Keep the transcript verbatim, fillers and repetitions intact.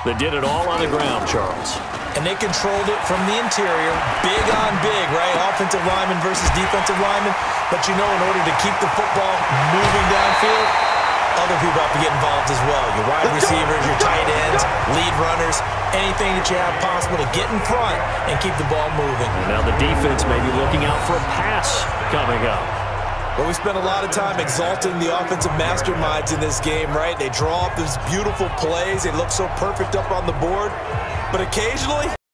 They did it all on the ground, Charles. And they controlled it from the interior, big on big, right? Offensive lineman versus defensive lineman. But you know, in order to keep the football moving downfield, other people have to get involved as well. Your wide receivers, your tight ends, lead runners, anything that you have possible to get in front and keep the ball moving. And now the defense may be looking out for a pass coming up. Well, we spent a lot of time exalting the offensive masterminds in this game, right? They draw up these beautiful plays. They look so perfect up on the board. But occasionally,